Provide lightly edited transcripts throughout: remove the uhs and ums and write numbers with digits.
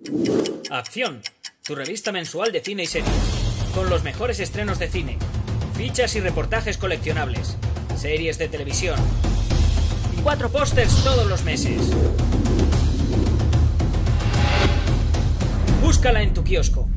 Acción, tu revista mensual de cine y series, con los mejores estrenos de cine, fichas y reportajes coleccionables, series de televisión y 4 pósters todos los meses. Búscala en tu kiosco.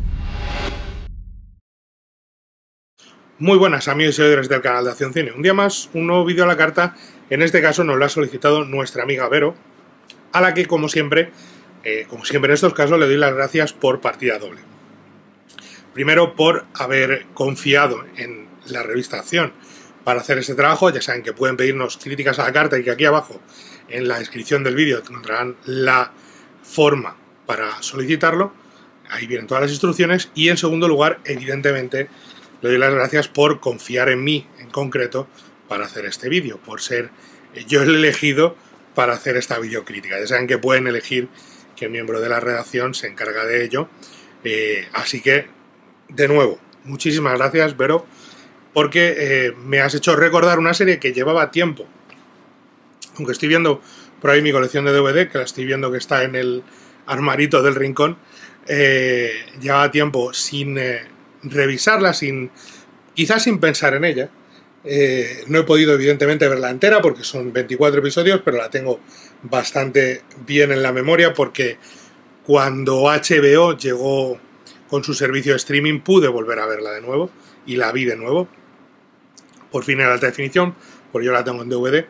Muy buenas amigos y seguidores del canal de Acción Cine. Un día más, un nuevo vídeo a la carta. En este caso nos lo ha solicitado nuestra amiga Vero, a la que como siempre en estos casos le doy las gracias por partida doble. Primero por haber confiado en la revista Acción para hacer este trabajo. Ya saben que pueden pedirnos críticas a la carta y que aquí abajo en la descripción del vídeo encontrarán la forma para solicitarlo. Ahí vienen todas las instrucciones. Y en segundo lugar, evidentemente, le doy las gracias por confiar en mí en concreto para hacer este vídeo, por ser yo el elegido para hacer esta videocrítica. Ya saben que pueden elegir qué miembro de la redacción se encarga de ello. Así que, de nuevo, muchísimas gracias, Vero, porque me has hecho recordar una serie que llevaba tiempo. Aunque estoy viendo por ahí mi colección de DVD, que la estoy viendo que está en el armarito del rincón, llevaba tiempo sin revisarla, quizás sin pensar en ella. No he podido evidentemente verla entera porque son 24 episodios, pero la tengo bastante bien en la memoria porque cuando HBO llegó con su servicio de streaming pude volver a verla de nuevo y la vi de nuevo, por fin en alta definición, porque yo la tengo en DVD.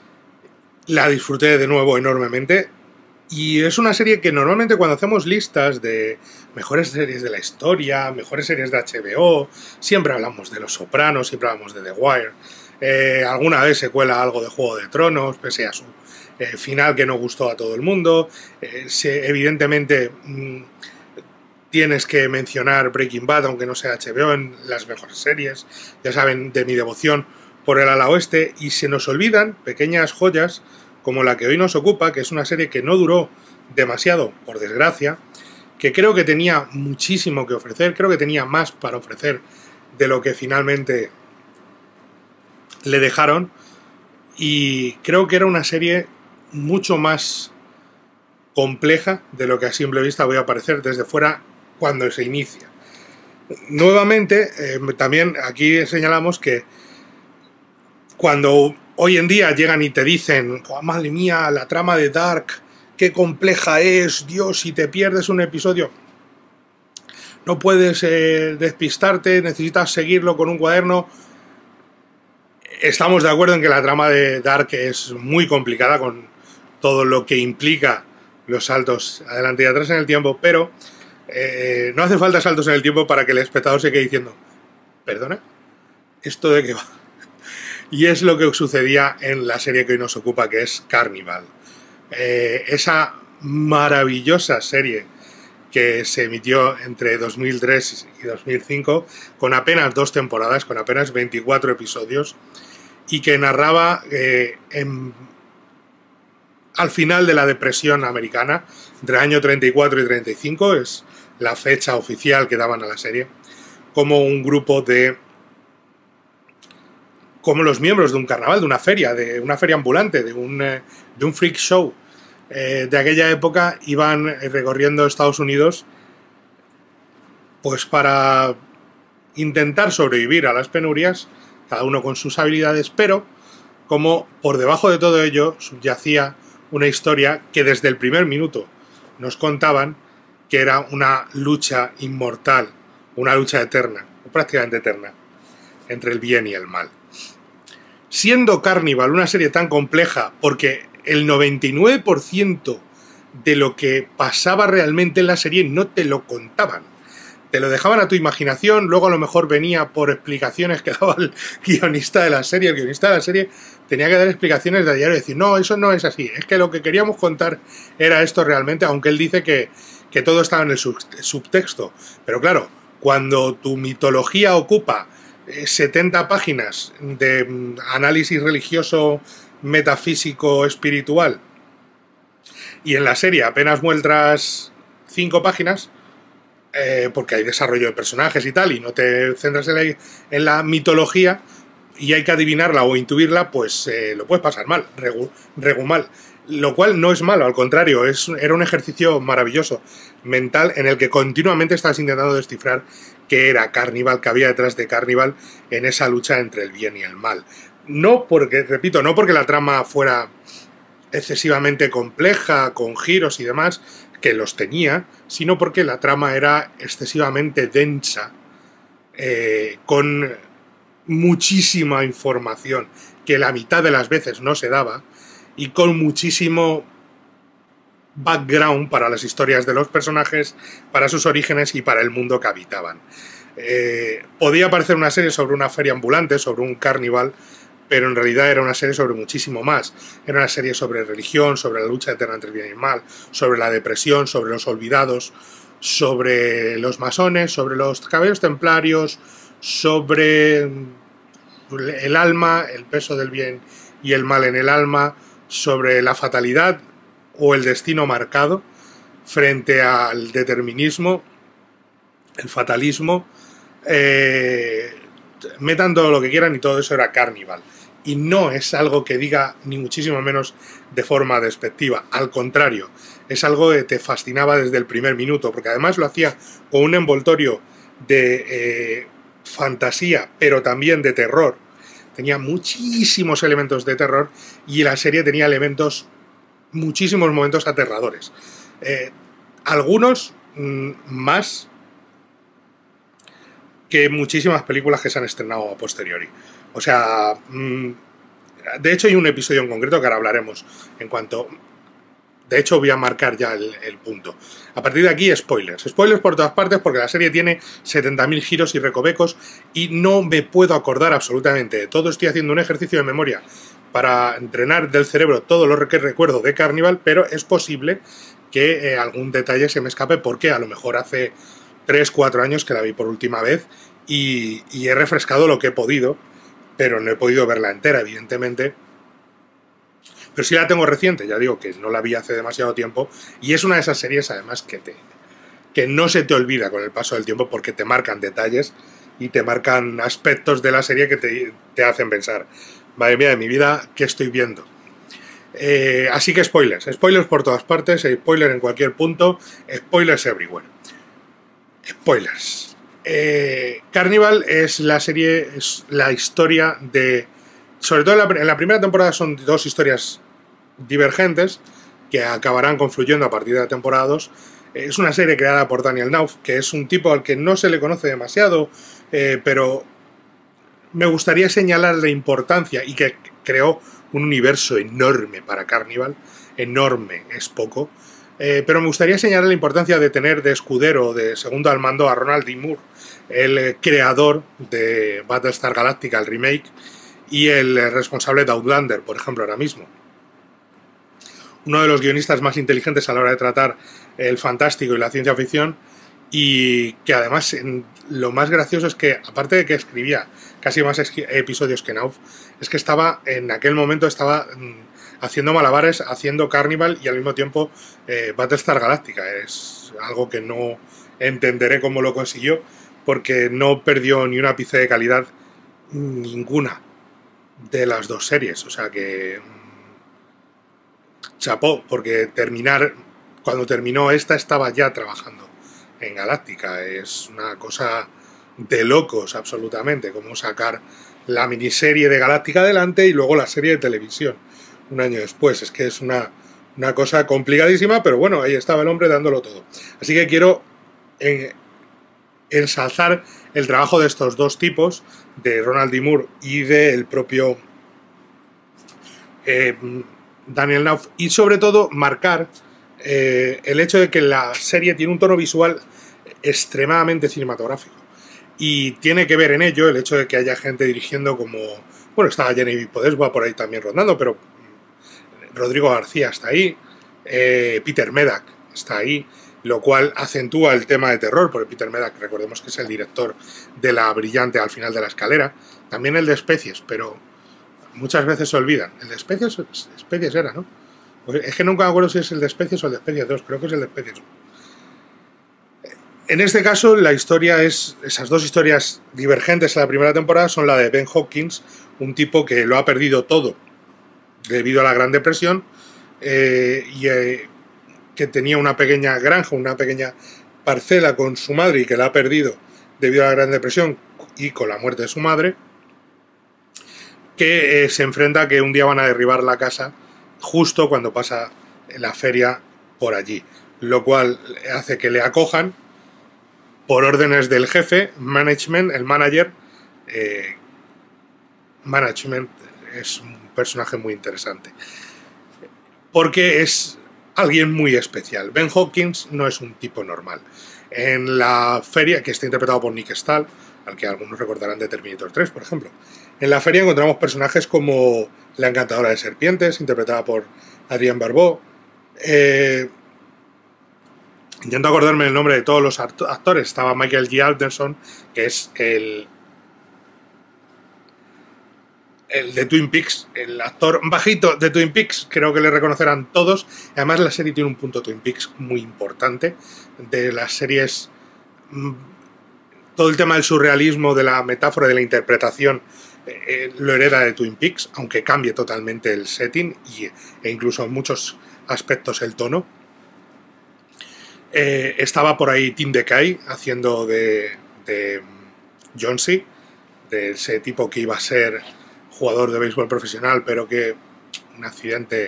La disfruté de nuevo enormemente. Y es una serie que normalmente cuando hacemos listas de mejores series de la historia, mejores series de HBO, siempre hablamos de Los Sopranos, siempre hablamos de The Wire. Alguna vez se cuela algo de Juego de Tronos, pese a su final que no gustó a todo el mundo. Evidentemente tienes que mencionar Breaking Bad, aunque no sea HBO, en las mejores series. Ya saben de mi devoción por el ala oeste. Y se nos olvidan pequeñas joyas como la que hoy nos ocupa, que es una serie que no duró demasiado, por desgracia, que creo que tenía muchísimo que ofrecer, creo que tenía más para ofrecer de lo que finalmente le dejaron, y creo que era una serie mucho más compleja de lo que a simple vista voy a parecer desde fuera cuando se inicia. Nuevamente, también aquí señalamos que cuando hoy en día llegan y te dicen, oh, madre mía, la trama de Dark, qué compleja es, Dios, si te pierdes un episodio, no puedes despistarte, necesitas seguirlo con un cuaderno. Estamos de acuerdo en que la trama de Dark es muy complicada con todo lo que implica los saltos adelante y atrás en el tiempo, pero no hace falta saltos en el tiempo para que el espectador se quede diciendo, ¿perdona? ¿Esto de qué va? Y es lo que sucedía en la serie que hoy nos ocupa, que es Carnival. Esa maravillosa serie que se emitió entre 2003 y 2005, con apenas 2 temporadas, con apenas 24 episodios, y que narraba al final de la depresión americana, entre el año 34 y 35, es la fecha oficial que daban a la serie, como un grupo como los miembros de un carnaval, de una feria ambulante, de un freak show de aquella época, iban recorriendo Estados Unidos pues para intentar sobrevivir a las penurias, cada uno con sus habilidades, pero como por debajo de todo ello subyacía una historia que desde el primer minuto nos contaban que era una lucha inmortal, una lucha eterna, o prácticamente eterna, entre el bien y el mal. Siendo Carnival una serie tan compleja, porque el 99% de lo que pasaba realmente en la serie no te lo contaban. Te lo dejaban a tu imaginación, luego a lo mejor venía por explicaciones que daba el guionista de la serie. El guionista de la serie tenía que dar explicaciones de a diario y decir, no, eso no es así, es que lo que queríamos contar era esto realmente, aunque él dice que todo estaba en el subtexto. Pero claro, cuando tu mitología ocupa 70 páginas de análisis religioso, metafísico, espiritual, y en la serie apenas muestras 5 páginas, porque hay desarrollo de personajes y tal, y no te centras en la mitología, y hay que adivinarla o intuirla, pues lo puedes pasar mal, mal. Lo cual no es malo, al contrario, era un ejercicio maravilloso. mental en el que continuamente estás intentando descifrar qué era Carnival, qué había detrás de Carnival en esa lucha entre el bien y el mal. No porque, repito, no porque la trama fuera excesivamente compleja, con giros y demás, que los tenía, sino porque la trama era excesivamente densa, con muchísima información, que la mitad de las veces no se daba, y con muchísimo background para las historias de los personajes, para sus orígenes y para el mundo que habitaban. Podía parecer una serie sobre una feria ambulante, sobre un carnival, pero en realidad era una serie sobre muchísimo más. Era una serie sobre religión, sobre la lucha eterna entre el bien y el mal, sobre la depresión, sobre los olvidados, sobre los masones, sobre los caballeros templarios, sobre el alma, el peso del bien y el mal en el alma, sobre la fatalidad o el destino marcado frente al determinismo, el fatalismo. Metan todo lo que quieran y todo eso era Carnival. Y no es algo que diga ni muchísimo menos de forma despectiva. Al contrario, es algo que te fascinaba desde el primer minuto, porque además lo hacía con un envoltorio de fantasía, pero también de terror. Tenía muchísimos elementos de terror y la serie tenía elementos, muchísimos momentos aterradores. Algunos más que muchísimas películas que se han estrenado a posteriori. O sea, de hecho hay un episodio en concreto que ahora hablaremos en cuanto... De hecho voy a marcar ya el punto. A partir de aquí, spoilers. Spoilers por todas partes porque la serie tiene 70.000 giros y recovecos y no me puedo acordar absolutamente de todo. Estoy haciendo un ejercicio de memoria para entrenar del cerebro todo lo que recuerdo de Carnival, pero es posible que algún detalle se me escape porque a lo mejor hace 3-4 años que la vi por última vez y he refrescado lo que he podido, pero no he podido verla entera, evidentemente. Pero sí la tengo reciente, ya digo que no la vi hace demasiado tiempo, y es una de esas series además que no se te olvida con el paso del tiempo porque te marcan detalles y te marcan aspectos de la serie que te hacen pensar, madre mía de mi vida, ¿qué estoy viendo? Así que spoilers por todas partes, spoilers en cualquier punto, spoilers everywhere. Spoilers. Carnival es la serie, es la historia de... Sobre todo en la primera temporada son dos historias divergentes que acabarán confluyendo a partir de la temporada 2. Es una serie creada por Daniel Knauf, que es un tipo al que no se le conoce demasiado, pero me gustaría señalar la importancia y que creó un universo enorme para Carnival. Enorme es poco. Pero me gustaría señalar la importancia de tener de escudero, de segundo al mando, a Ronald D. Moore, el creador de Battlestar Galactica, el remake, y el responsable de Outlander, por ejemplo, ahora mismo. Uno de los guionistas más inteligentes a la hora de tratar el fantástico y la ciencia ficción, y que además lo más gracioso es que, aparte de que escribía casi más episodios que Knauf, es que en aquel momento estaba haciendo malabares, haciendo Carnival y al mismo tiempo Battlestar Galactica. Es algo que no entenderé cómo lo consiguió, porque no perdió ni un ápice de calidad ninguna de las dos series. O sea que chapó, porque cuando terminó esta estaba ya trabajando en Galáctica. Es una cosa de locos absolutamente, como sacar la miniserie de Galáctica adelante y luego la serie de televisión un año después. Es que es una cosa complicadísima, pero bueno, ahí estaba el hombre dándolo todo. Así que quiero ensalzar el trabajo de estos dos tipos, de Ronald D. Moore y del propio Daniel Knauf, y sobre todo marcar el hecho de que la serie tiene un tono visual extremadamente cinematográfico, y tiene que ver en ello el hecho de que haya gente dirigiendo como... Bueno, estaba Genevieve Podeswa por ahí también rondando, pero Rodrigo García está ahí, Peter Medak está ahí, lo cual acentúa el tema de terror, porque Peter Medak, recordemos que es el director de La Brillante al final de la escalera, también el de Especies, pero muchas veces se olvidan. El de Especies era, ¿no? Pues es que nunca me acuerdo si es el de Especies o el de Especies 2, creo que es el de Especies. En este caso, la historia es... Esas dos historias divergentes en la primera temporada son la de Ben Hopkins, un tipo que lo ha perdido todo debido a la Gran Depresión, y que tenía una pequeña granja, una pequeña parcela con su madre y que la ha perdido debido a la Gran Depresión y con la muerte de su madre, que se enfrenta a que un día van a derribar la casa justo cuando pasa la feria por allí, lo cual hace que le acojan por órdenes del jefe, management, el manager. Management es un personaje muy interesante porque es alguien muy especial. Ben Hawkins no es un tipo normal. En la feria, que está interpretado por Nick Stahl, al que algunos recordarán de Terminator 3, por ejemplo, en la feria encontramos personajes como la encantadora de serpientes, interpretada por Adrienne Barbeau. Intento acordarme el nombre de todos los actores. Estaba Michael G. Anderson, que es el de Twin Peaks, el actor bajito de Twin Peaks, creo que le reconocerán todos. Además, la serie tiene un punto Twin Peaks muy importante. De las series, todo el tema del surrealismo, de la metáfora, de la interpretación, lo hereda de Twin Peaks, aunque cambie totalmente el setting e incluso en muchos aspectos el tono. Estaba por ahí Tim DeKay haciendo de Jonesy, de ese tipo que iba a ser jugador de béisbol profesional, pero que un accidente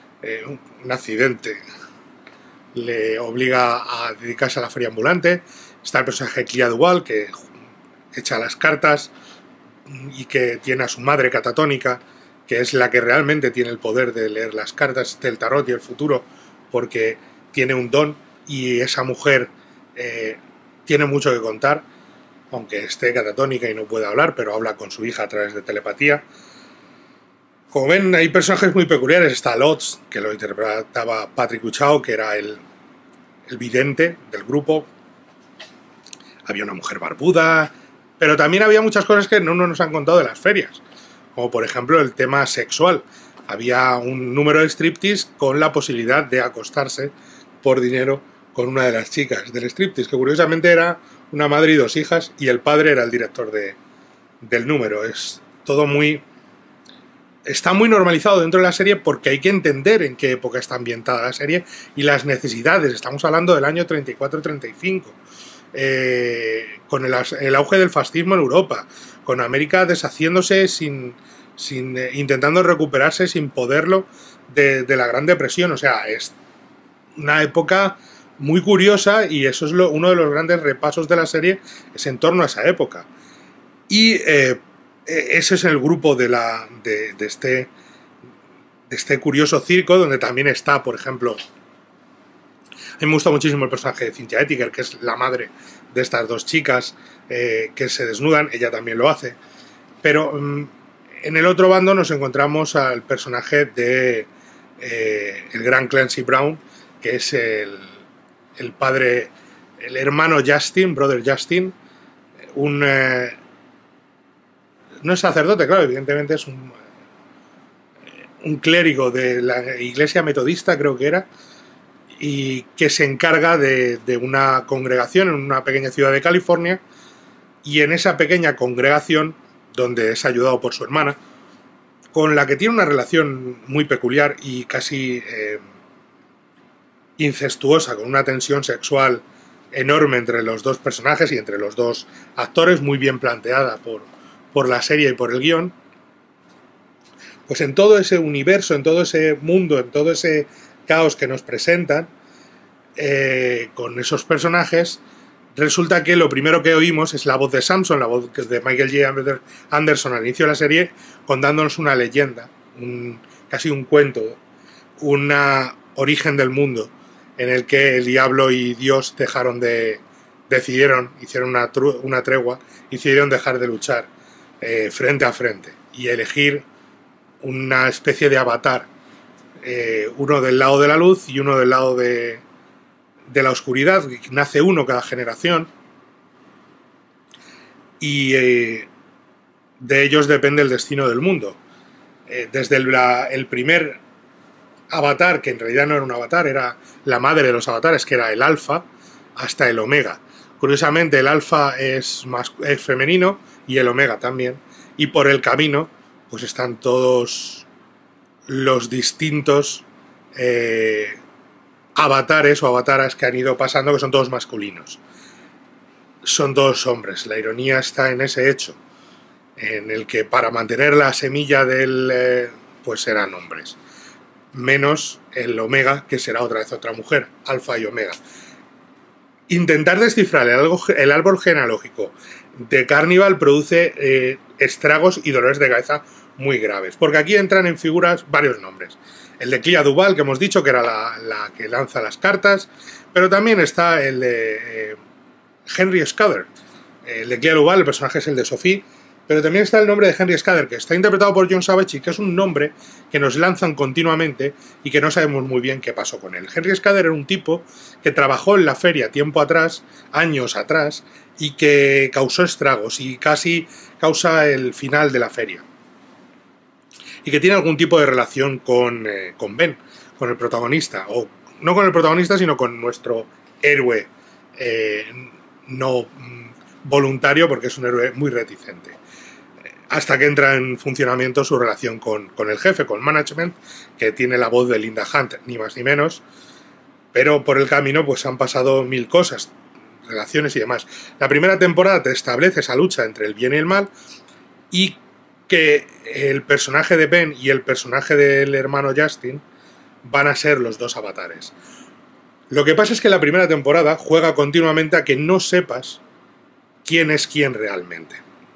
le obliga a dedicarse a la feria ambulante. Está el personaje Clea Duval, que echa las cartas y que tiene a su madre catatónica, que es la que realmente tiene el poder de leer las cartas del tarot y el futuro, porque tiene un don, y esa mujer tiene mucho que contar, aunque esté catatónica y no pueda hablar, pero habla con su hija a través de telepatía. Como ven, hay personajes muy peculiares. Está Lotz, que lo interpretaba Patrick Uchao, que era el vidente del grupo. Había una mujer barbuda, pero también había muchas cosas que no nos han contado de las ferias, como por ejemplo el tema sexual. Había un número de striptease con la posibilidad de acostarse por dinero con una de las chicas del striptease, que curiosamente era una madre y dos hijas, y el padre era el director del número. Es todo está muy normalizado dentro de la serie, porque hay que entender en qué época está ambientada la serie y las necesidades. Estamos hablando del año 34-35, con el auge del fascismo en Europa, con América deshaciéndose intentando recuperarse sin poderlo de la Gran Depresión. O sea, es una época muy curiosa, y eso es uno de los grandes repasos de la serie, es en torno a esa época. Y ese es el grupo de este curioso circo, donde también está, por ejemplo, a mí me gusta muchísimo el personaje de Cynthia Ettinger, que es la madre de estas dos chicas que se desnudan. Ella también lo hace. Pero en el otro bando nos encontramos al personaje de el gran Clancy Brown, que es el padre, el hermano Justin, brother Justin, no es sacerdote, claro, evidentemente es un clérigo de la iglesia metodista, creo que era, y que se encarga de una congregación en una pequeña ciudad de California, y en esa pequeña congregación, donde es ayudado por su hermana, con la que tiene una relación muy peculiar y casi incestuosa, con una tensión sexual enorme entre los dos personajes y entre los dos actores, muy bien planteada por la serie y por el guión. Pues en todo ese universo, en todo ese mundo, en todo ese caos que nos presentan, con esos personajes, resulta que lo primero que oímos es la voz de Samson, la voz de Michael J. Anderson al inicio de la serie, contándonos una leyenda, casi un cuento, un origen del mundo, en el que el diablo y Dios hicieron una tregua, decidieron dejar de luchar frente a frente y elegir una especie de avatar, uno del lado de la luz y uno del lado de la oscuridad. Nace uno cada generación, y de ellos depende el destino del mundo. Desde el primer avatar, que en realidad no era un avatar, era la madre de los avatares, que era el alfa, hasta el omega. Curiosamente, el alfa es femenino y el omega también, y por el camino pues están todos los distintos avatares o avataras que han ido pasando, que son todos masculinos. Son todos hombres. La ironía está en ese hecho, en el que para mantener la semilla del... pues serán hombres. Menos el Omega, que será otra vez otra mujer, Alfa y Omega. Intentar descifrar el árbol genealógico de Carnival produce estragos y dolores de cabeza muy graves, porque aquí entran en figuras varios nombres. El de Clea Duval, que hemos dicho que era la que lanza las cartas, pero también está el de Henry Scudder. El de Clea Duval, el personaje es el de Sophie, pero también está el nombre de Henry Scudder, que está interpretado por John Savage y que es un nombre que nos lanzan continuamente y que no sabemos muy bien qué pasó con él. Henry Scudder era un tipo que trabajó en la feria tiempo atrás, años atrás, y que causó estragos y casi causa el final de la feria. Y que tiene algún tipo de relación con Ben, con el protagonista, o no con el protagonista, sino con nuestro héroe no voluntario, porque es un héroe muy reticente. Hasta que entra en funcionamiento su relación con el jefe, con Management, que tiene la voz de Linda Hunt, ni más ni menos, pero por el camino pues han pasado mil cosas, relaciones y demás. La primera temporada te establece esa lucha entre el bien y el mal, y que el personaje de Ben y el personaje del hermano Justin van a ser los dos avatares. Lo que pasa es que la primera temporada juega continuamente a que no sepas quién es quién realmente.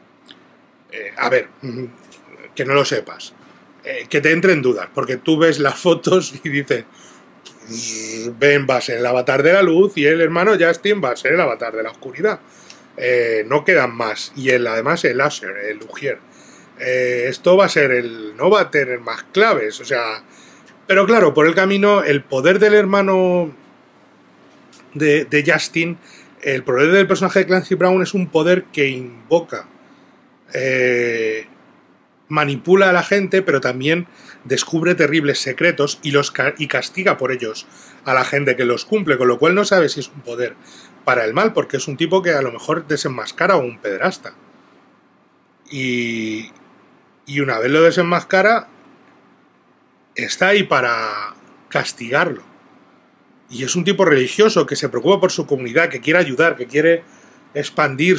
Que no lo sepas, que te entre en dudas, porque tú ves las fotos y dices, Ben va a ser el avatar de la luz y el hermano Justin va a ser el avatar de la oscuridad. No quedan más. Y además el Asher, el Ujier. Esto va a ser no va a tener más claves, o sea... Pero claro, por el camino, el poder del hermano de Justin, el poder del personaje de Clancy Brown es un poder que invoca, manipula a la gente, pero también descubre terribles secretos y castiga por ellos a la gente que los cumple, con lo cual no sabe si es un poder para el mal, porque es un tipo que a lo mejor desenmascara a un pederasta. Y una vez lo desenmascara, está ahí para castigarlo. Y es un tipo religioso que se preocupa por su comunidad, que quiere ayudar, que quiere expandir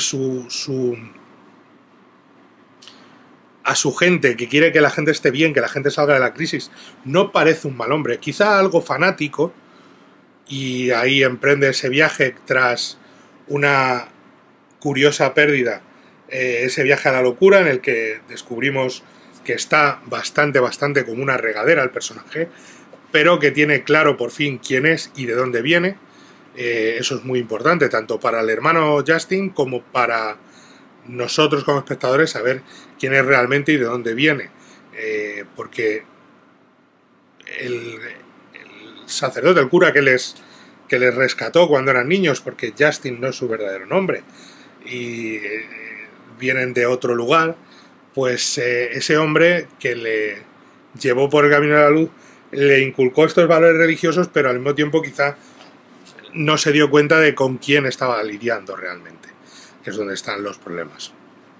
a su gente, que quiere que la gente esté bien, que la gente salga de la crisis. No parece un mal hombre, quizá algo fanático, y ahí emprende ese viaje tras una curiosa pérdida, ese viaje a la locura en el que descubrimos que está bastante como una regadera el personaje, pero que tiene claro por fin quién es y de dónde viene. Eso es muy importante, tanto para el hermano Justin como para nosotros como espectadores, saber quién es realmente y de dónde viene, porque el sacerdote, el cura que les rescató cuando eran niños, porque Justin no es su verdadero nombre y vienen de otro lugar, pues ese hombre que le llevó por el camino de la luz le inculcó estos valores religiosos, pero al mismo tiempo quizá no se dio cuenta de con quién estaba lidiando realmente, que es donde están los problemas.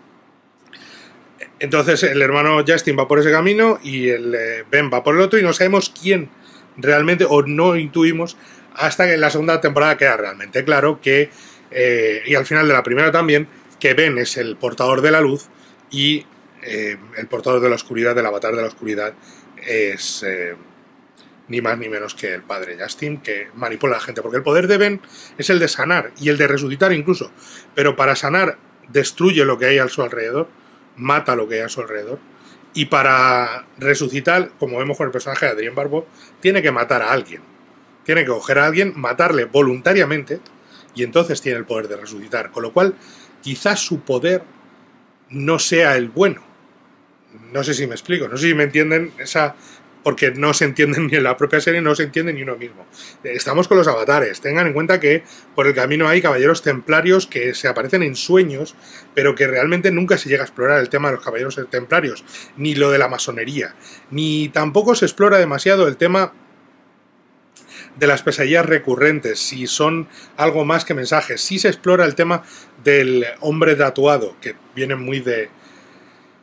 Entonces el hermano Justin va por ese camino y el Ben va por el otro, y no sabemos quién realmente, o no intuimos, hasta que en la segunda temporada queda realmente claro que, y al final de la primera también, que Ben es el portador de la luz y el portador de la oscuridad, del avatar de la oscuridad, es ni más ni menos que el padre Justin, que manipula a la gente, porque el poder de Ben es el de sanar y el de resucitar incluso, pero para sanar destruye lo que hay a su alrededor, mata lo que hay a su alrededor, y para resucitar, como vemos con el personaje de Adrienne Barbeau, tiene que matar a alguien, tiene que coger a alguien, matarle voluntariamente, y entonces tiene el poder de resucitar, con lo cual quizás su poder no sea el bueno. No sé si me explico, no sé si me entienden porque no se entienden ni en la propia serie, no se entiende ni uno mismo. Estamos con los avatares. Tengan en cuenta que por el camino hay caballeros templarios que se aparecen en sueños, pero que realmente nunca se llega a explorar el tema de los caballeros templarios, ni lo de la masonería, ni tampoco se explora demasiado el tema de las pesadillas recurrentes, si son algo más que mensajes. Sí se explora el tema del hombre tatuado, que viene muy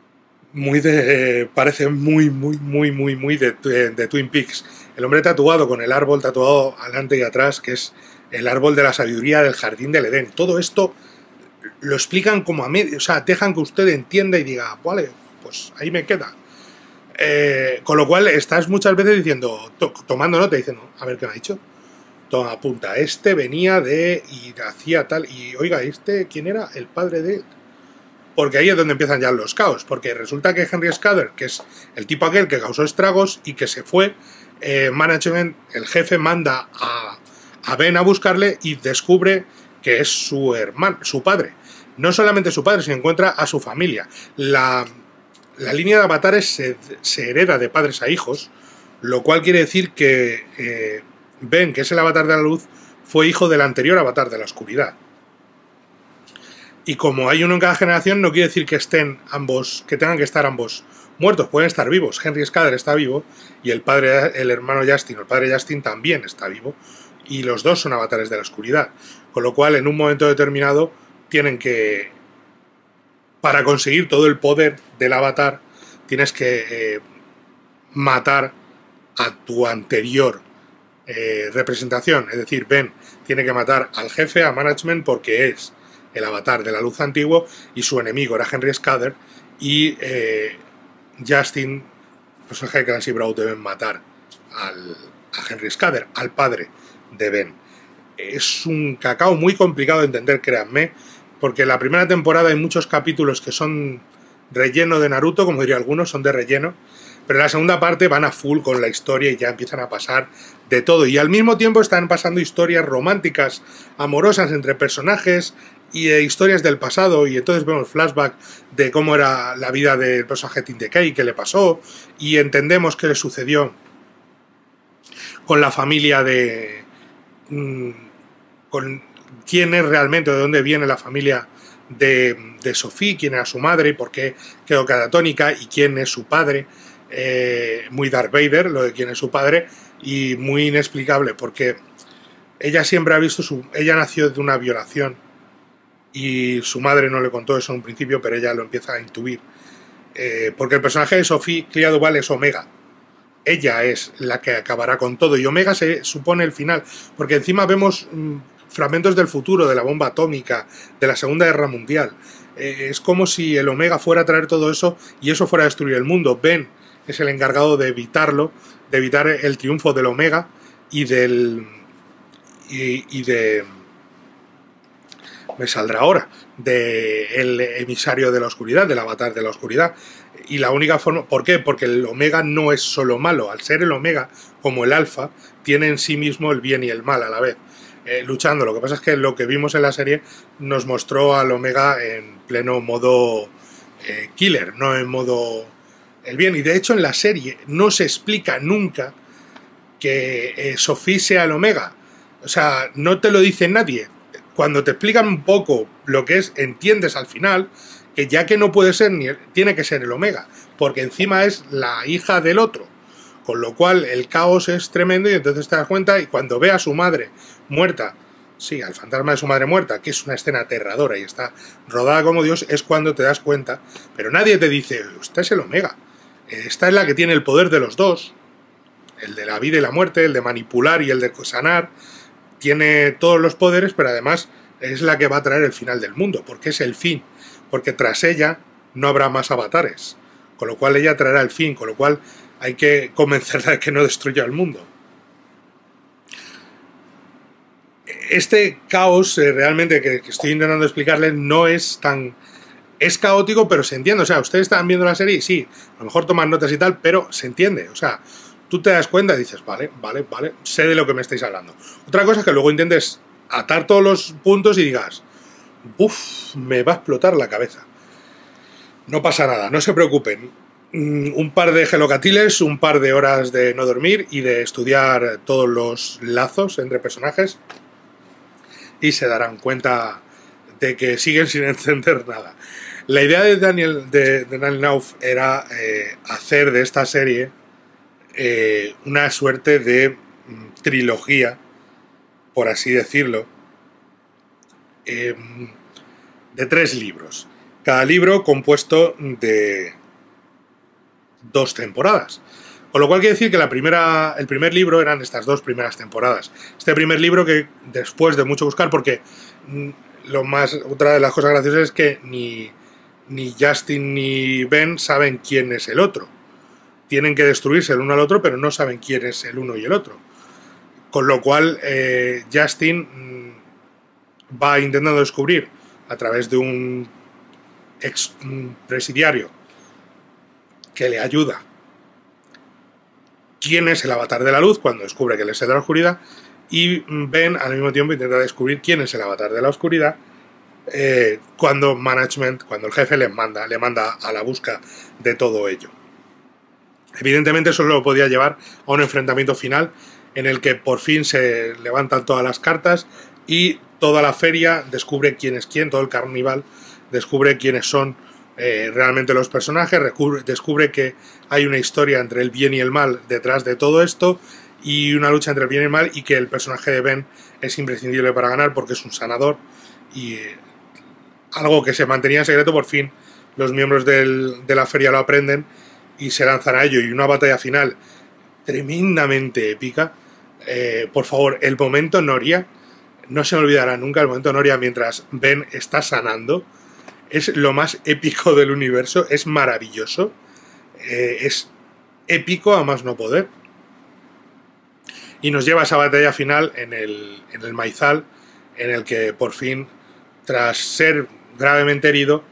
parece muy de Twin Peaks. El hombre tatuado con el árbol tatuado adelante y atrás, que es el árbol de la sabiduría del jardín del Edén. Todo esto lo explican como a medio, o sea, dejan que usted entienda y diga, vale, pues ahí me queda. Con lo cual estás muchas veces diciendo, tomando nota, diciendo, a ver qué me ha dicho. Toma, apunta, este venía de y hacía tal, y oiga, ¿quién era? El padre de... Porque ahí es donde empiezan ya los caos, porque resulta que Henry Scudder, que es el tipo aquel que causó estragos y que se fue, management, el jefe manda a Ben a buscarle y descubre que es su hermano, su padre. No solamente su padre, sino encuentra a su familia. La línea de avatares se hereda de padres a hijos, lo cual quiere decir que Ben, que es el avatar de la luz, fue hijo del anterior avatar de la oscuridad. Y como hay uno en cada generación, no quiere decir que estén ambos, que tengan que estar ambos muertos, pueden estar vivos. Henry Scudder está vivo y el hermano Justin, o el padre Justin, también está vivo, y los dos son avatares de la oscuridad. Con lo cual, en un momento determinado, tienen que, para conseguir todo el poder del avatar, tienes que matar a tu anterior representación. Es decir, Ben tiene que matar al jefe, a management, porque es el avatar de la luz antiguo, y su enemigo era Henry Scudder, y Justin, el personaje de Clancy Brown, deben matar a Henry Scudder, al padre de Ben. Es un cacao muy complicado de entender, créanme, porque en la primera temporada hay muchos capítulos que son relleno de Naruto, como diría algunos, son de relleno, pero en la segunda parte van a full con la historia y ya empiezan a pasar de todo, y al mismo tiempo están pasando historias románticas, amorosas entre personajes, y historias del pasado, y entonces vemos flashback de cómo era la vida del personaje Tim Decay, qué le pasó, y entendemos qué le sucedió con la familia de... con quién es realmente, de dónde viene la familia de Sophie, quién era su madre, y por qué quedó catatónica, y quién es su padre. Muy Darth Vader, lo de quién es su padre, y muy inexplicable, porque ella siempre ha visto ella nació de una violación, y su madre no le contó eso en un principio, pero ella lo empieza a intuir. Porque el personaje de Sophie Clear-Duval es Omega. Ella es la que acabará con todo, y Omega se supone el final, porque encima vemos fragmentos del futuro, de la bomba atómica, de la Segunda Guerra Mundial. Es como si el Omega fuera a traer todo eso, y eso fuera a destruir el mundo. Ben es el encargado de evitarlo, de evitar el triunfo del Omega y me saldrá ahora, del emisario de la oscuridad, del avatar de la oscuridad. Y la única forma... ¿Por qué? Porque el Omega no es solo malo. Al ser el Omega, como el Alfa, tiene en sí mismo el bien y el mal a la vez, luchando. Lo que pasa es que lo que vimos en la serie nos mostró al Omega en pleno modo killer, no en modo el bien. Y de hecho en la serie no se explica nunca que Sophie sea el Omega. O sea, no te lo dice nadie. Cuando te explican un poco lo que es, entiendes al final que ya que no puede ser, tiene que ser el Omega, porque encima es la hija del otro, con lo cual el caos es tremendo, y entonces te das cuenta, y cuando ve a su madre muerta, sí, al fantasma de su madre muerta, que es una escena aterradora y está rodada como Dios, es cuando te das cuenta, pero nadie te dice, esta es el Omega, esta es la que tiene el poder de los dos, el de la vida y la muerte, el de manipular y el de sanar. Tiene todos los poderes, pero además es la que va a traer el final del mundo, porque es el fin, porque tras ella no habrá más avatares, con lo cual ella traerá el fin, con lo cual hay que convencerla de que no destruya el mundo. Este caos realmente que estoy intentando explicarles no es tan... Es caótico, pero se entiende. O sea, ustedes están viendo la serie y sí, a lo mejor toman notas y tal, pero se entiende. O sea, tú te das cuenta y dices, vale, sé de lo que me estáis hablando. Otra cosa es que luego intentes atar todos los puntos y digas, uff, me va a explotar la cabeza. No pasa nada, no se preocupen. Un par de gelocatiles, un par de horas de no dormir y de estudiar todos los lazos entre personajes, y se darán cuenta de que siguen sin entender nada. La idea de Daniel Knauf era hacer de esta serie una suerte de trilogía, por así decirlo, de 3 libros. Cada libro compuesto de 2 temporadas. Con lo cual quiere decir que el primer libro eran estas 2 primeras temporadas. Este primer libro que después de mucho buscar, porque otra de las cosas graciosas es que ni Justin ni Ben saben quién es el otro. Tienen que destruirse el uno al otro, pero no saben quién es el uno y el otro. Con lo cual Justin va intentando descubrir a través de un ex presidiario que le ayuda quién es el avatar de la luz cuando descubre que él es el de la oscuridad, y Ben al mismo tiempo intenta descubrir quién es el avatar de la oscuridad cuando el jefe le manda a la busca de todo ello. Evidentemente eso lo podía llevar a un enfrentamiento final en el que por fin se levantan todas las cartas y toda la feria descubre quién es quién, todo el carnaval descubre quiénes son realmente los personajes, descubre que hay una historia entre el bien y el mal detrás de todo esto y una lucha entre el bien y el mal, y que el personaje de Ben es imprescindible para ganar porque es un sanador, y algo que se mantenía en secreto, por fin los miembros de la feria lo aprenden y se lanzan a ello, y una batalla final tremendamente épica. Por favor, el momento Noria, no se me olvidará nunca el momento Noria mientras Ben está sanando. Es lo más épico del universo, es maravilloso, es épico a más no poder. Y nos lleva a esa batalla final en el maizal, en el que por fin, tras ser gravemente herido,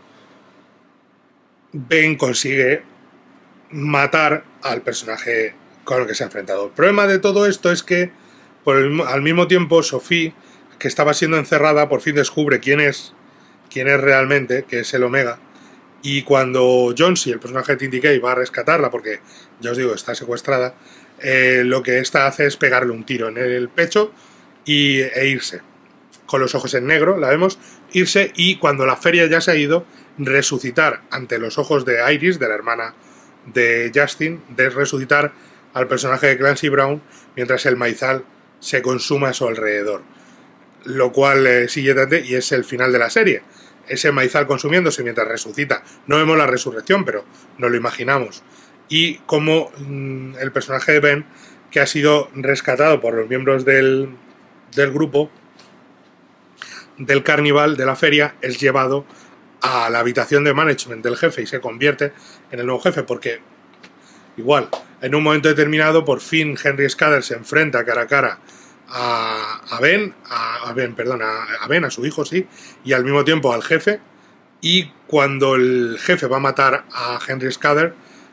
Ben consigue matar al personaje con el que se ha enfrentado. El problema de todo esto es que al mismo tiempo Sophie, que estaba siendo encerrada, por fin descubre quién es realmente, que es el Omega, y cuando Jonesy, el personaje de Tindy Kay, va a rescatarla, porque ya os digo, está secuestrada, lo que esta hace es pegarle un tiro en el pecho e irse. Con los ojos en negro, la vemos, irse, y cuando la feria ya se ha ido, resucitar ante los ojos de Iris, de la hermana de Justin, de resucitar al personaje de Clancy Brown, mientras el maizal se consuma a su alrededor. Lo cual sigue y es el final de la serie. Ese maizal consumiéndose mientras resucita. No vemos la resurrección, pero nos lo imaginamos. Y como el personaje de Ben, que ha sido rescatado por los miembros del grupo, del carnaval, de la feria, es llevado a la habitación de management del jefe y se convierte en el nuevo jefe, porque igual, en un momento determinado, por fin Henry Scudder se enfrenta cara a cara a Ben, a su hijo, sí, y al mismo tiempo al jefe, y cuando el jefe va a matar a Henry Scudder,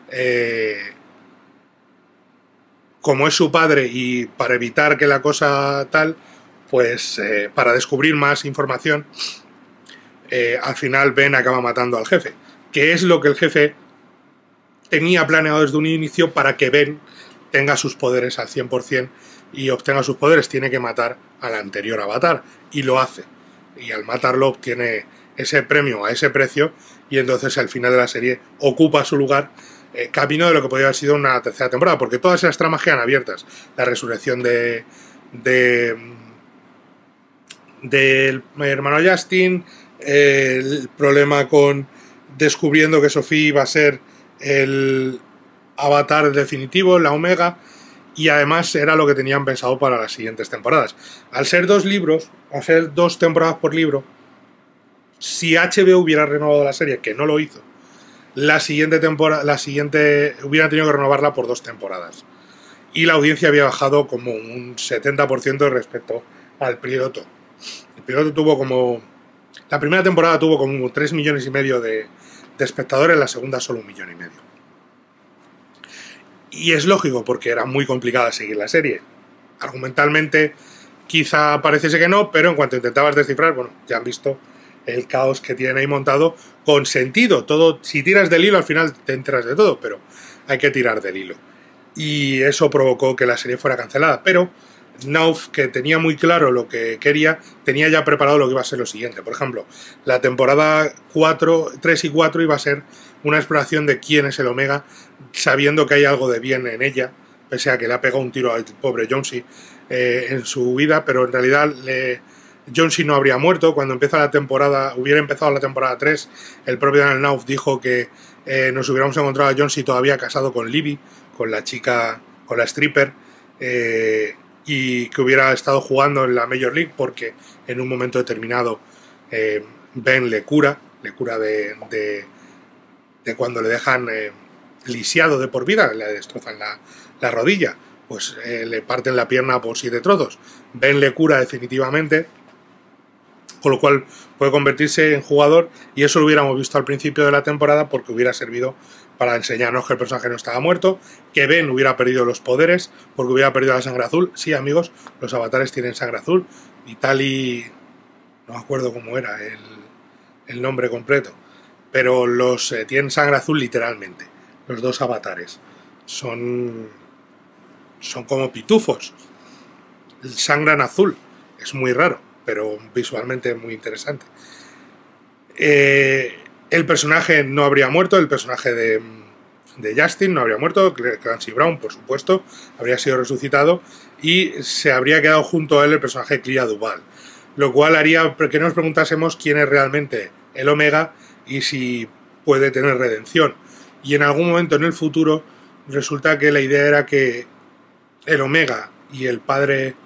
como es su padre y para evitar que la cosa tal, pues para descubrir más información, al final Ben acaba matando al jefe, que es lo que el jefe tenía planeado desde un inicio para que Ben tenga sus poderes al 100% y obtenga sus poderes. Tiene que matar al anterior avatar, y lo hace, y al matarlo obtiene ese premio a ese precio, y entonces al final de la serie ocupa su lugar, camino de lo que podría haber sido una tercera temporada, porque todas esas tramas quedan abiertas. La resurrección del hermano Justin, el problema con descubriendo que Sophie va a ser el avatar definitivo, la Omega, y además era lo que tenían pensado para las siguientes temporadas. Al ser 2 libros, al ser 2 temporadas por libro, si HBO hubiera renovado la serie, que no lo hizo, la siguiente hubieran tenido que renovarla por 2 temporadas. Y la audiencia había bajado como un 70% respecto al piloto. El piloto tuvo como... La primera temporada tuvo como 3,5 millones de espectadores, la segunda solo 1,5 millones. Y es lógico, porque era muy complicada seguir la serie. Argumentalmente quizá pareciese que no, pero en cuanto intentabas descifrar, bueno, ya han visto el caos que tienen ahí montado, con sentido. Todo, si tiras del hilo al final te enteras de todo, pero hay que tirar del hilo. Y eso provocó que la serie fuera cancelada, pero Knauf, que tenía muy claro lo que quería, tenía ya preparado lo que iba a ser lo siguiente. Por ejemplo, la temporada 3 y 4 iba a ser una exploración de quién es el Omega, sabiendo que hay algo de bien en ella, pese a que le ha pegado un tiro al pobre Jonesy en su vida, pero en realidad Jonesy no habría muerto. Cuando hubiera empezado la temporada 3, el propio Daniel Knauf dijo que nos hubiéramos encontrado a John C. todavía casado con Libby, con la chica, con la stripper, y que hubiera estado jugando en la Major League porque en un momento determinado Ben le cura de cuando le dejan lisiado de por vida, le destrozan la rodilla, pues le parten la pierna por 7 trozos. Ben le cura definitivamente, con lo cual puede convertirse en jugador, y eso lo hubiéramos visto al principio de la temporada porque hubiera servido para enseñarnos que el personaje no estaba muerto, que Ben hubiera perdido los poderes porque hubiera perdido la sangre azul. Sí, amigos, los avatares tienen sangre azul, y tal y... no me acuerdo cómo era el nombre completo, pero los tienen sangre azul literalmente. Los dos avatares son como pitufos, sangran azul, es muy raro, pero visualmente muy interesante. El personaje no habría muerto, el personaje de Justin no habría muerto, Clancy Brown, por supuesto, habría sido resucitado, y se habría quedado junto a él el personaje de Clea Duvall, lo cual haría que nos preguntásemos quién es realmente el Omega y si puede tener redención. Y en algún momento en el futuro resulta que la idea era que el Omega y el padre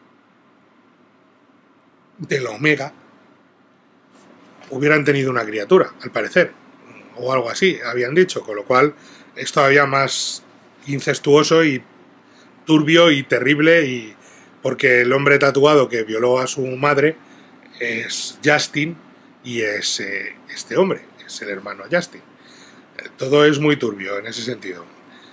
del Omega hubieran tenido una criatura, al parecer, o algo así, habían dicho, con lo cual es todavía más incestuoso y turbio y terrible, porque el hombre tatuado que violó a su madre es Justin, y es este hombre, es el hermano Justin. Todo es muy turbio en ese sentido.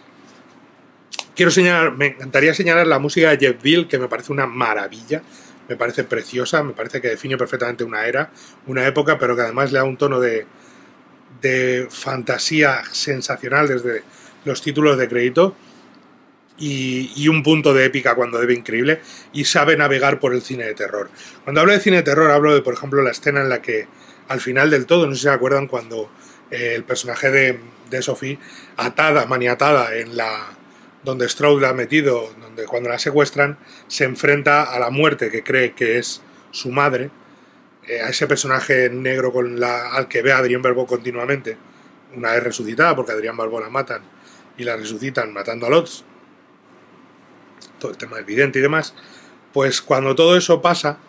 Me encantaría señalar la música de Jeff Beal, que me parece una maravilla, me parece preciosa, me parece que define perfectamente una era, una época, pero que además le da un tono de fantasía sensacional desde los títulos de crédito, y un punto de épica cuando debe increíble, y sabe navegar por el cine de terror. Cuando hablo de cine de terror hablo de, por ejemplo, la escena en la que al final del todo, no sé si se acuerdan, cuando el personaje de Sophie, maniatada en donde Strode la ha metido, cuando la secuestran, se enfrenta a la muerte que cree que es su madre, a ese personaje negro al que ve a Adrienne Barbeau continuamente, una vez resucitada, porque a Adrienne Barbeau la matan y la resucitan matando a Lutz, todo el tema del vidente y demás. Pues cuando todo eso pasa,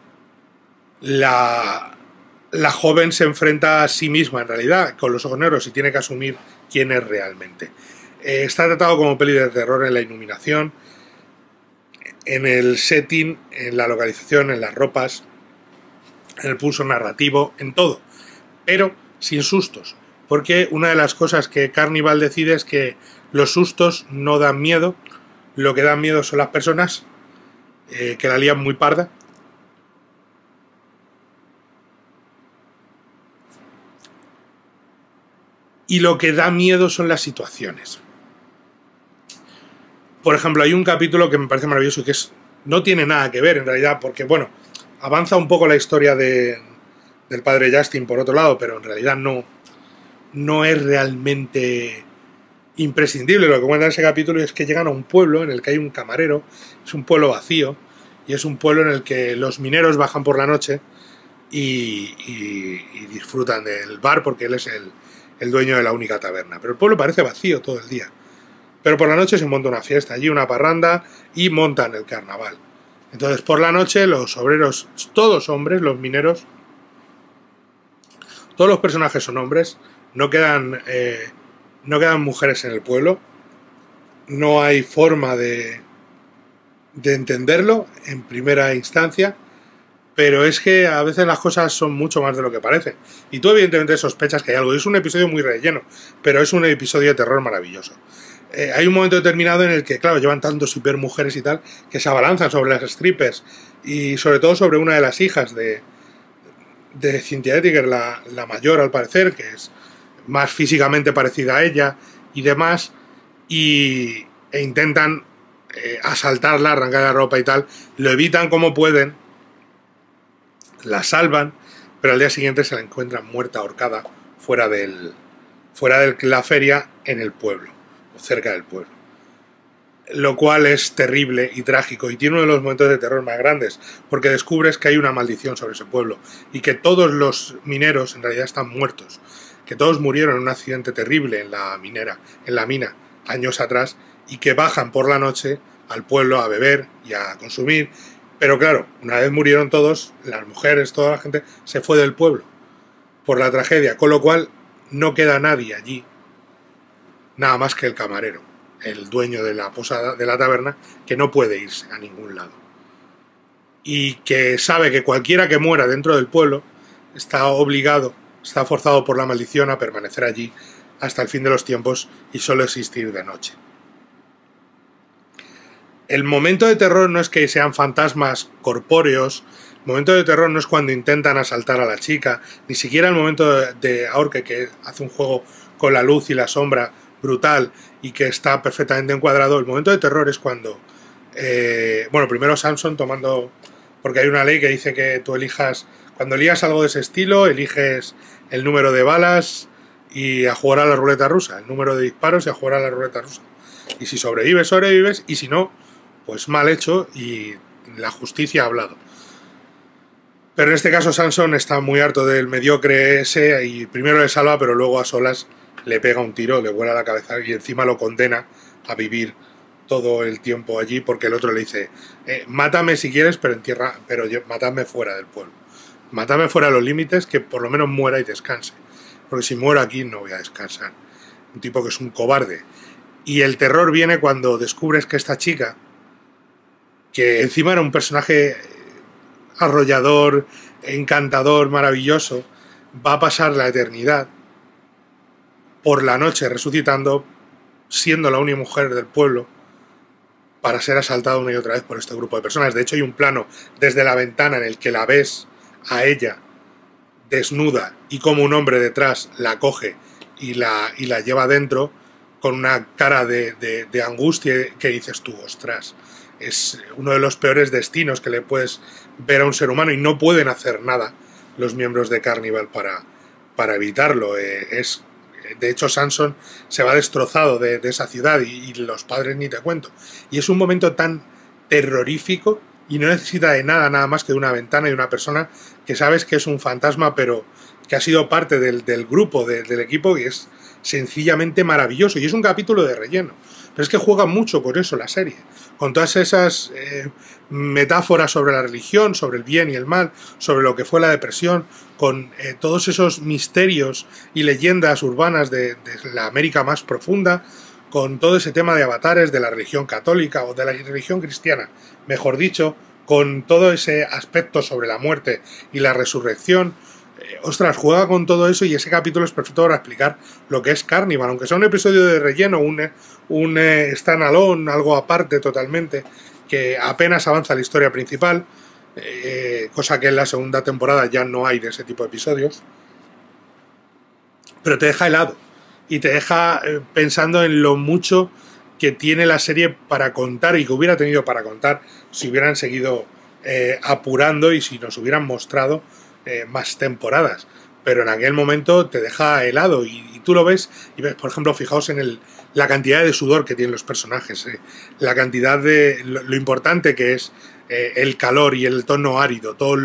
la joven se enfrenta a sí misma, en realidad, con los ojos negros, y tiene que asumir quién es realmente. Está tratado como peli de terror en la iluminación, en el setting, en la localización, en las ropas, en el pulso narrativo, en todo, pero sin sustos, porque una de las cosas que Carnival decide es que los sustos no dan miedo, lo que dan miedo son las personas que la lían muy parda. Y lo que da miedo son las situaciones. Por ejemplo, hay un capítulo que me parece maravilloso y que no tiene nada que ver en realidad, porque bueno, avanza un poco la historia del padre Justin por otro lado, pero en realidad no es realmente imprescindible. Lo que cuenta ese capítulo es que llegan a un pueblo en el que hay un camarero, es un pueblo vacío, y es un pueblo en el que los mineros bajan por la noche y disfrutan del bar porque él es el dueño de la única taberna. Pero el pueblo parece vacío todo el día. Pero por la noche se monta una fiesta allí, una parranda, y montan el carnaval. Entonces por la noche los obreros, todos hombres, los mineros, todos los personajes son hombres, no quedan mujeres en el pueblo, no hay forma de entenderlo en primera instancia, pero es que a veces las cosas son mucho más de lo que parecen. Y tú evidentemente sospechas que hay algo. Es un episodio muy relleno, pero es un episodio de terror maravilloso. Hay un momento determinado en el que, claro, llevan tantos hipermujeres y tal, que se abalanzan sobre las strippers, y sobre todo sobre una de las hijas de Cynthia Ettinger, la mayor al parecer, que es más físicamente parecida a ella y demás, e intentan asaltarla, arrancar la ropa y tal. Lo evitan como pueden, la salvan, pero al día siguiente se la encuentran muerta, ahorcada, fuera de la feria, en el pueblo, o cerca del pueblo. Lo cual es terrible y trágico, y tiene uno de los momentos de terror más grandes, porque descubres que hay una maldición sobre ese pueblo, y que todos los mineros en realidad están muertos. que todos murieron en un accidente terrible en la mina, años atrás, y que bajan por la noche al pueblo a beber y a consumir. Pero claro, una vez murieron todos, las mujeres, toda la gente, se fue del pueblo por la tragedia, con lo cual no queda nadie allí, nada más que el camarero, el dueño de la posada, de la taberna, que no puede irse a ningún lado. Y que sabe que cualquiera que muera dentro del pueblo está obligado, está forzado por la maldición a permanecer allí hasta el fin de los tiempos y solo existir de noche. El momento de terror no es que sean fantasmas corpóreos, el momento de terror no es cuando intentan asaltar a la chica, ni siquiera el momento de Aorque, que hace un juego con la luz y la sombra brutal y que está perfectamente encuadrado. El momento de terror es cuando, primero Samson tomando, porque hay una ley que dice que tú elijas, cuando elijas algo de ese estilo, eliges el número de balas y a jugar a la ruleta rusa, el número de disparos y a jugar a la ruleta rusa. Y si sobrevives, sobrevives, y si no, pues mal hecho y la justicia ha hablado. Pero en este caso Samson está muy harto del mediocre ese y primero le salva, pero luego a solas le pega un tiro, le vuela la cabeza y encima lo condena a vivir todo el tiempo allí porque el otro le dice mátame si quieres, pero mátame fuera del pueblo. Mátame fuera de los límites, que por lo menos muera y descanse. Porque si muero aquí no voy a descansar. Un tipo que es un cobarde. Y el terror viene cuando descubres que esta chica, que encima era un personaje arrollador, encantador, maravilloso, va a pasar la eternidad por la noche resucitando, siendo la única mujer del pueblo, para ser asaltada una y otra vez por este grupo de personas. De hecho, hay un plano desde la ventana en el que la ves a ella desnuda y como un hombre detrás la coge y la lleva dentro con una cara de angustia que dices tú, ostras, es uno de los peores destinos que le puedes ver a un ser humano y no pueden hacer nada los miembros de Carnival para evitarlo. De hecho, Samson se va destrozado de esa ciudad y los padres ni te cuento. Y es un momento tan terrorífico y no necesita de nada más que de una ventana y una persona que sabes que es un fantasma, pero que ha sido parte del grupo, del equipo, y es sencillamente maravilloso. Y es un capítulo de relleno. Pero es que juega mucho con eso la serie, con todas esas metáforas sobre la religión, sobre el bien y el mal, sobre lo que fue la depresión, con todos esos misterios y leyendas urbanas de la América más profunda, con todo ese tema de avatares de la religión católica o de la religión cristiana, mejor dicho, con todo ese aspecto sobre la muerte y la resurrección. Ostras, juega con todo eso y ese capítulo es perfecto para explicar lo que es Carnival, aunque sea un episodio de relleno, un standalone, algo aparte totalmente, que apenas avanza la historia principal, cosa que en la segunda temporada ya no hay de ese tipo de episodios, pero te deja helado y te deja pensando en lo mucho que tiene la serie para contar y que hubiera tenido para contar si hubieran seguido apurando y si nos hubieran mostrado más temporadas. Pero en aquel momento te deja helado y tú lo ves y ves, por ejemplo, fijaos en la cantidad de sudor que tienen los personajes, la cantidad de lo importante que es el calor y el tono árido, todo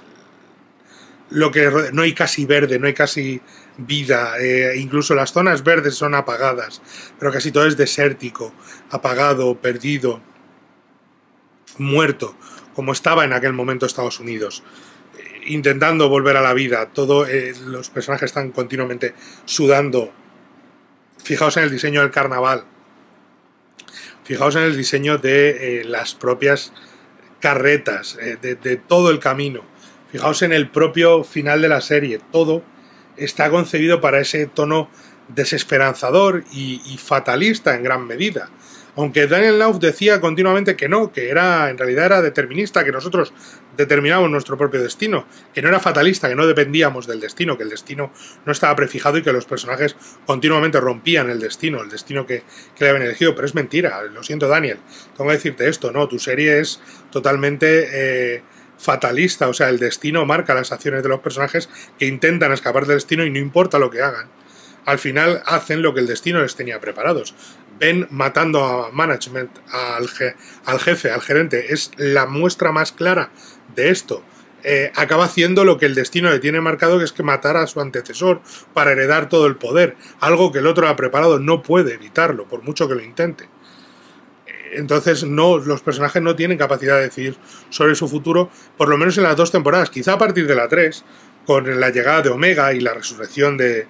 lo que no hay casi verde, no hay casi vida, incluso las zonas verdes son apagadas, pero casi todo es desértico, apagado, perdido, muerto, como estaba en aquel momento Estados Unidos, intentando volver a la vida. Los personajes están continuamente sudando. Fijaos en el diseño del carnaval, fijaos en el diseño de las propias carretas, de todo el camino, fijaos en el propio final de la serie. Todo está concebido para ese tono desesperanzador y fatalista en gran medida. Aunque Daniel Knauf decía continuamente que no, que en realidad era determinista, que nosotros determinábamos nuestro propio destino, que no era fatalista, que no dependíamos del destino, que el destino no estaba prefijado y que los personajes continuamente rompían el destino que le habían elegido. Pero es mentira, lo siento, Daniel, tengo que decirte esto, no, tu serie es totalmente fatalista, o sea, el destino marca las acciones de los personajes que intentan escapar del destino y no importa lo que hagan, al final hacen lo que el destino les tenía preparados. Ben matando a management, al jefe, al gerente, es la muestra más clara de esto. acaba haciendo lo que el destino le tiene marcado, que es que matar a su antecesor para heredar todo el poder, algo que el otro ha preparado, no puede evitarlo, por mucho que lo intente. Entonces los personajes no tienen capacidad de decidir sobre su futuro, por lo menos en las 2 temporadas. Quizá a partir de la 3, con la llegada de Omega y la resurrección de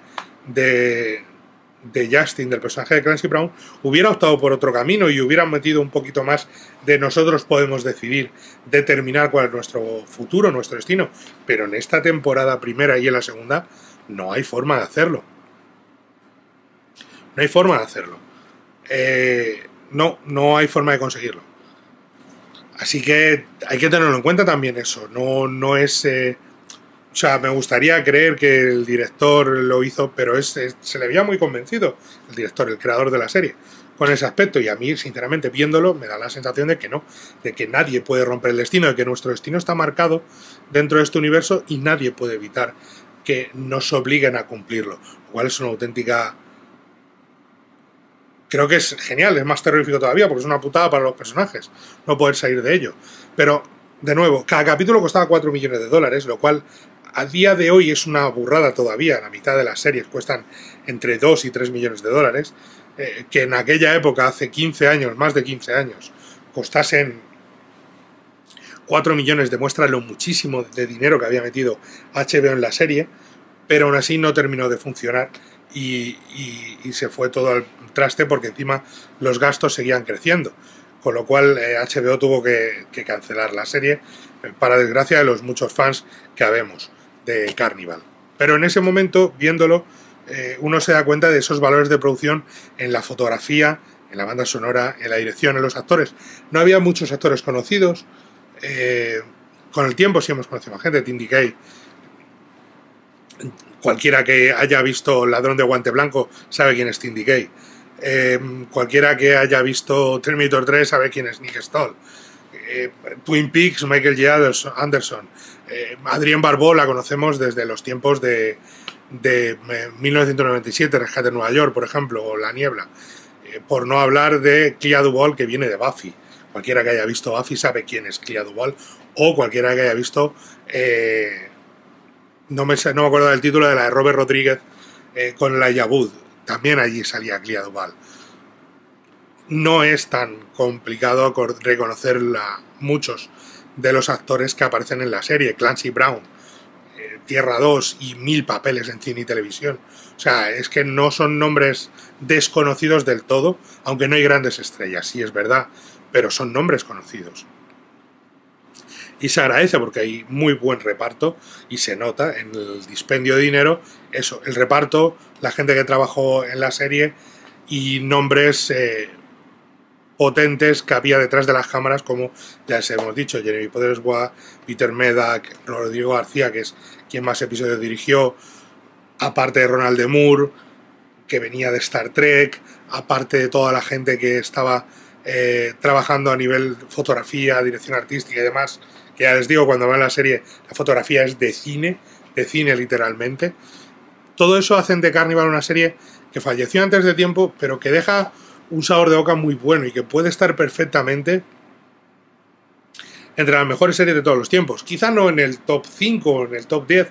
Justin, del personaje de Clancy Brown, hubiera optado por otro camino y hubiera metido un poquito más de nosotros podemos decidir, determinar cuál es nuestro futuro, nuestro destino. Pero en esta temporada primera y en la segunda no hay forma de hacerlo. No hay forma de hacerlo. No hay forma de conseguirlo. Así que hay que tenerlo en cuenta también eso. No es... o sea, me gustaría creer que el director lo hizo, pero se le veía muy convencido, el director, el creador de la serie, con ese aspecto. Y a mí, sinceramente, viéndolo, me da la sensación de que no, de que nadie puede romper el destino, de que nuestro destino está marcado dentro de este universo y nadie puede evitar que nos obliguen a cumplirlo. Lo cual es una auténtica... Creo que es genial, es más terrorífico todavía, porque es una putada para los personajes no poder salir de ello. Pero, de nuevo, cada capítulo costaba $4 millones, lo cual a día de hoy es una burrada todavía. La mitad de las series cuestan entre 2 y 3 millones de dólares, que en aquella época, hace 15 años, más de 15 años, costasen 4 millones, demuestra lo muchísimo de dinero que había metido HBO en la serie, pero aún así no terminó de funcionar y se fue todo al traste, porque encima los gastos seguían creciendo, con lo cual HBO tuvo que cancelar la serie, para desgracia de los muchos fans que habemos de Carnival. Pero en ese momento, viéndolo, uno se da cuenta de esos valores de producción en la fotografía, en la banda sonora, en la dirección, en los actores. No había muchos actores conocidos. Con el tiempo sí hemos conocido a gente. Tindy Kaye, cualquiera que haya visto Ladrón de Guante Blanco sabe quién es Tindy Kaye. Cualquiera que haya visto Terminator 3 sabe quién es Nick Stoll. Twin Peaks, Michael J. Anderson. Adrienne Barbeau la conocemos desde los tiempos de 1997, Rescate en Nueva York, por ejemplo, o La Niebla. Por no hablar de Clea Duvall, que viene de Buffy. Cualquiera que haya visto Buffy sabe quién es Clea Duvall, o cualquiera que haya visto no me acuerdo del título, de la de Robert Rodríguez con Elijah Wood. También allí salía Clea Duvall. No es tan complicado reconocer muchos de los actores que aparecen en la serie. Clancy Brown, Tierra 2 y 1000 papeles en cine y televisión. O sea, es que no son nombres desconocidos del todo, aunque no hay grandes estrellas, sí es verdad, pero son nombres conocidos. Y se agradece porque hay muy buen reparto y se nota en el dispendio de dinero eso, el reparto, la gente que trabajó en la serie y nombres potentes que había detrás de las cámaras, como ya les hemos dicho, Jeremy Podeswa, Peter Medak, Rodrigo García, que es quien más episodios dirigió, aparte de Ronald D. Moore, que venía de Star Trek, aparte de toda la gente que estaba trabajando a nivel fotografía, dirección artística y demás, que ya les digo, cuando vean la serie, la fotografía es de cine literalmente. Todo eso hacen de Carnival una serie que falleció antes de tiempo, pero que deja un sabor de boca muy bueno y que puede estar perfectamente entre las mejores series de todos los tiempos. Quizá no en el top 5 o en el top 10,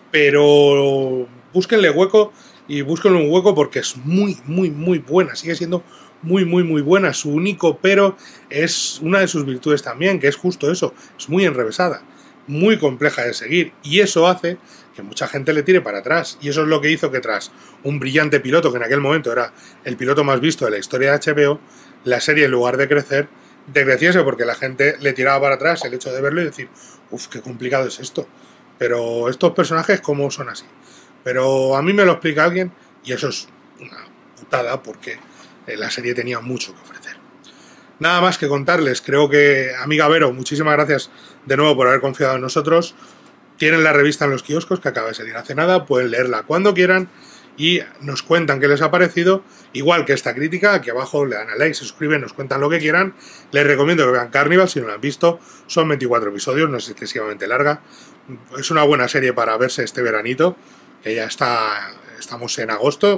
pero búsquenle hueco y búsquenle un hueco porque es muy, muy, muy buena. Sigue siendo muy, muy, muy buena. Su único pero es una de sus virtudes también, que es justo eso. Es muy enrevesada, muy compleja de seguir, y eso hace que mucha gente le tire para atrás. Y eso es lo que hizo que tras un brillante piloto, que en aquel momento era el piloto más visto de la historia de HBO, la serie, en lugar de crecer, decreciese, porque la gente le tiraba para atrás el hecho de verlo y decir, uff, qué complicado es esto. Pero estos personajes, ¿cómo son así? Pero a mí me lo explica alguien y eso es una putada, porque la serie tenía mucho que ofrecer. Nada más que contarles. Creo que, amiga Vero, muchísimas gracias de nuevo por haber confiado en nosotros. Tienen la revista en los kioscos, que acaba de salir hace nada, pueden leerla cuando quieran y nos cuentan qué les ha parecido, igual que esta crítica. Aquí abajo le dan a like, se suscriben, nos cuentan lo que quieran. Les recomiendo que vean Carnival si no lo han visto, son 24 episodios, no es excesivamente larga, es una buena serie para verse este veranito, que ya estamos en agosto.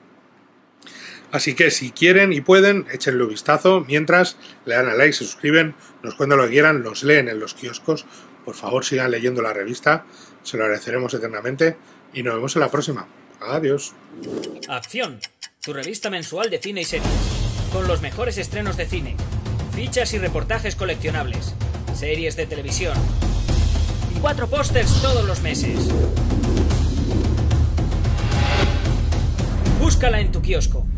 Así que si quieren y pueden, échenle un vistazo, mientras le dan a like, se suscriben, nos cuentan lo que quieran, los leen en los kioscos, Por favor, sigan leyendo la revista, se lo agradeceremos eternamente y nos vemos en la próxima. Adiós. Acción, tu revista mensual de cine y series, con los mejores estrenos de cine, fichas y reportajes coleccionables, series de televisión y 4 pósters todos los meses. Búscala en tu kiosco.